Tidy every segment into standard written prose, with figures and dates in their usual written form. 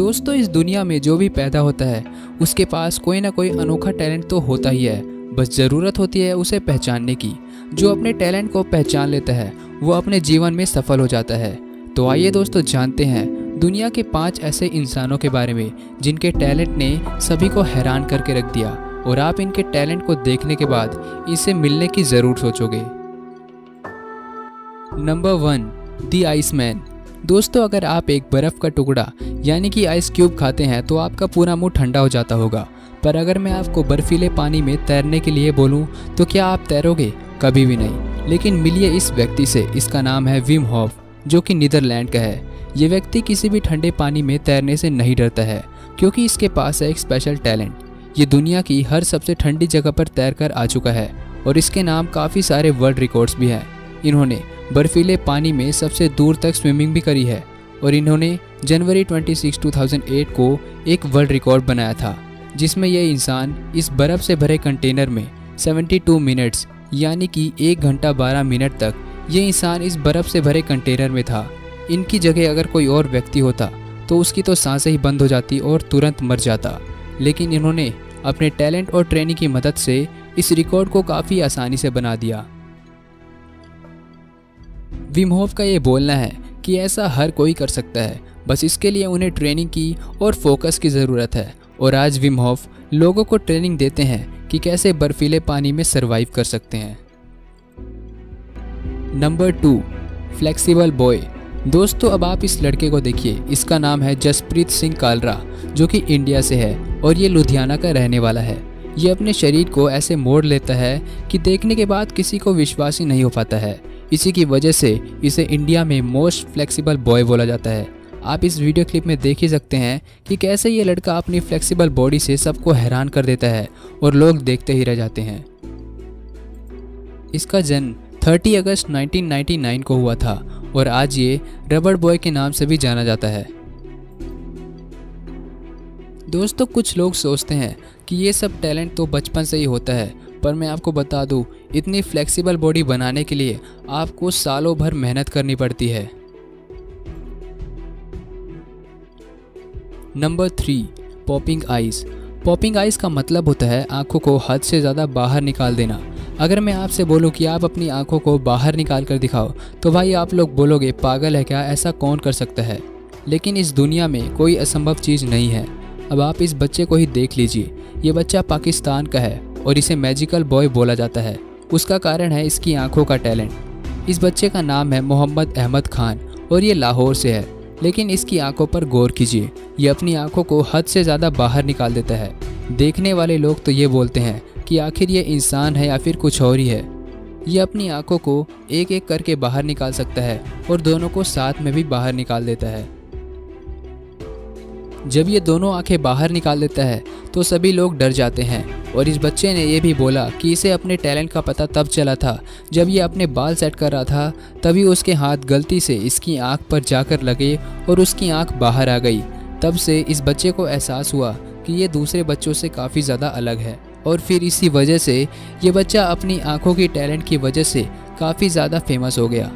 दोस्तों, इस दुनिया में जो भी पैदा होता है उसके पास कोई ना कोई अनोखा टैलेंट तो होता ही है। बस ज़रूरत होती है उसे पहचानने की। जो अपने टैलेंट को पहचान लेता है वो अपने जीवन में सफल हो जाता है। तो आइए दोस्तों, जानते हैं दुनिया के 5 ऐसे इंसानों के बारे में जिनके टैलेंट ने सभी को हैरान करके रख दिया और आप इनके टैलेंट को देखने के बाद इनसे मिलने की ज़रूर सोचोगे। Number 1, the iceman. दोस्तों, अगर आप एक बर्फ़ का टुकड़ा यानी कि आइस क्यूब खाते हैं तो आपका पूरा मुंह ठंडा हो जाता होगा। पर अगर मैं आपको बर्फीले पानी में तैरने के लिए बोलूं तो क्या आप तैरोगे? कभी भी नहीं। लेकिन मिलिए इस व्यक्ति से। इसका नाम है विम होफ, जो कि नीदरलैंड का है। ये व्यक्ति किसी भी ठंडे पानी में तैरने से नहीं डरता है, क्योंकि इसके पास है एक स्पेशल टैलेंट। ये दुनिया की हर सबसे ठंडी जगह पर तैर कर आ चुका है और इसके नाम काफ़ी सारे वर्ल्ड रिकॉर्ड्स भी हैं। इन्होंने बर्फीले पानी में सबसे दूर तक स्विमिंग भी करी है और इन्होंने जनवरी 26, 2008 को एक वर्ल्ड रिकॉर्ड बनाया था, जिसमें यह इंसान इस बर्फ़ से भरे कंटेनर में 72 मिनट्स यानी कि 1 घंटा 12 मिनट तक ये इंसान इस बर्फ़ से भरे कंटेनर में था। इनकी जगह अगर कोई और व्यक्ति होता तो उसकी तो सांसें ही बंद हो जाती और तुरंत मर जाता। लेकिन इन्होंने अपने टैलेंट और ट्रेनिंग की मदद से इस रिकॉर्ड को काफ़ी आसानी से बना दिया। विम होफ का ये बोलना है कि ऐसा हर कोई कर सकता है, बस इसके लिए उन्हें ट्रेनिंग की और फोकस की ज़रूरत है। और आज विम होफ लोगों को ट्रेनिंग देते हैं कि कैसे बर्फीले पानी में सरवाइव कर सकते हैं। Number 2, flexible boy. दोस्तों, अब आप इस लड़के को देखिए। इसका नाम है जसप्रीत सिंह कालरा, जो कि इंडिया से है और ये लुधियाना का रहने वाला है। ये अपने शरीर को ऐसे मोड़ लेता है कि देखने के बाद किसी को विश्वास ही नहीं हो पाता है। इसी की वजह से इसे इंडिया में मोस्ट फ्लेक्सिबल बॉय बोला जाता है। आप इस वीडियो क्लिप में देख ही सकते हैं कि कैसे ये लड़का अपनी फ्लेक्सिबल बॉडी से सबको हैरान कर देता है और लोग देखते ही रह जाते हैं। इसका जन्म 30 अगस्त 1999 को हुआ था और आज ये रबड़ बॉय के नाम से भी जाना जाता है। दोस्तों, कुछ लोग सोचते हैं कि ये सब टैलेंट तो बचपन से ही होता है, पर मैं आपको बता दूं, इतनी फ्लेक्सिबल बॉडी बनाने के लिए आपको सालों भर मेहनत करनी पड़ती है। Number 3, popping eyes. Popping eyes का मतलब होता है आंखों को हद से ज़्यादा बाहर निकाल देना। अगर मैं आपसे बोलूं कि आप अपनी आंखों को बाहर निकाल कर दिखाओ तो भाई आप लोग बोलोगे पागल है क्या, ऐसा कौन कर सकता है। लेकिन इस दुनिया में कोई असंभव चीज़ नहीं है। अब आप इस बच्चे को ही देख लीजिए। ये बच्चा पाकिस्तान का है और इसे मैजिकल बॉय बोला जाता है। उसका कारण है इसकी आंखों का टैलेंट। इस बच्चे का नाम है मोहम्मद अहमद खान और ये लाहौर से है। लेकिन इसकी आंखों पर गौर कीजिए, ये अपनी आंखों को हद से ज़्यादा बाहर निकाल देता है। देखने वाले लोग तो ये बोलते हैं कि आखिर ये इंसान है या फिर कुछ और ही है। ये अपनी आंखों को एक एक करके बाहर निकाल सकता है और दोनों को साथ में भी बाहर निकाल देता है। जब ये दोनों आंखें बाहर निकाल देता है तो सभी लोग डर जाते हैं। और इस बच्चे ने ये भी बोला कि इसे अपने टैलेंट का पता तब चला था जब ये अपने बाल सेट कर रहा था, तभी उसके हाथ गलती से इसकी आंख पर जाकर लगे और उसकी आंख बाहर आ गई। तब से इस बच्चे को एहसास हुआ कि ये दूसरे बच्चों से काफ़ी ज़्यादा अलग है और फिर इसी वजह से ये बच्चा अपनी आंखों की टैलेंट की वजह से काफ़ी ज़्यादा फेमस हो गया।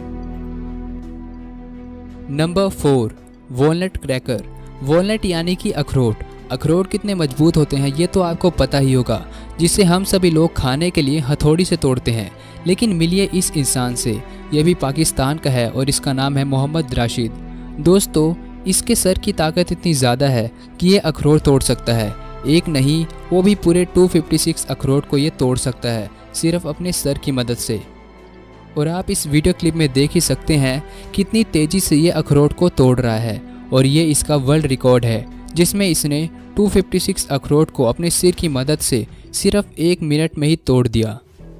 Number 4, walnut cracker. वॉलनट यानी कि अखरोट। अखरोट कितने मजबूत होते हैं ये तो आपको पता ही होगा, जिसे हम सभी लोग खाने के लिए हथौड़ी से तोड़ते हैं। लेकिन मिलिए इस इंसान से। यह भी पाकिस्तान का है और इसका नाम है मोहम्मद राशिद। दोस्तों, इसके सर की ताकत इतनी ज़्यादा है कि ये अखरोट तोड़ सकता है। एक नहीं, वो भी पूरे 256 अखरोट को ये तोड़ सकता है, सिर्फ अपने सर की मदद से। और आप इस वीडियो क्लिप में देख ही सकते हैं कितनी तेज़ी से ये अखरोट को तोड़ रहा है। और ये इसका वर्ल्ड रिकॉर्ड है, जिसमें इसने 256 अखरोट को अपने सिर की मदद से सिर्फ 1 मिनट में ही तोड़ दिया।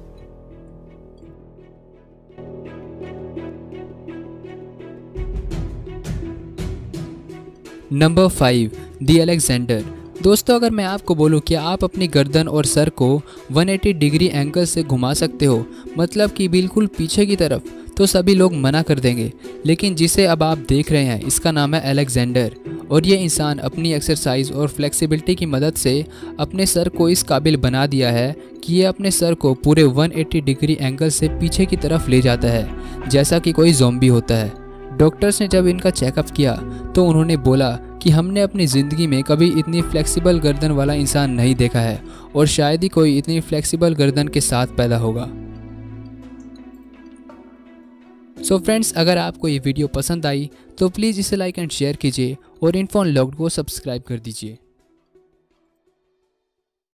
Number 5, the Alexander. दोस्तों, अगर मैं आपको बोलूं कि आप अपनी गर्दन और सर को 180 डिग्री एंगल से घुमा सकते हो, मतलब कि बिल्कुल पीछे की तरफ, तो सभी लोग मना कर देंगे। लेकिन जिसे अब आप देख रहे हैं इसका नाम है अलेक्जेंडर और ये इंसान अपनी एक्सरसाइज और फ्लेक्सिबिलिटी की मदद से अपने सर को इस काबिल बना दिया है कि ये अपने सर को पूरे 180 डिग्री एंगल से पीछे की तरफ ले जाता है, जैसा कि कोई ज़ॉम्बी होता है। डॉक्टर्स ने जब इनका चेकअप किया तो उन्होंने बोला कि हमने अपनी ज़िंदगी में कभी इतनी फ्लेक्सिबल गर्दन वाला इंसान नहीं देखा है और शायद ही कोई इतनी फ्लेक्सिबल गर्दन के साथ पैदा होगा। सो फ्रेंड्स, अगर आपको ये वीडियो पसंद आई तो प्लीज़ इसे लाइक एंड शेयर कीजिए और इन्फो अनलॉक्ड को सब्सक्राइब कर दीजिए।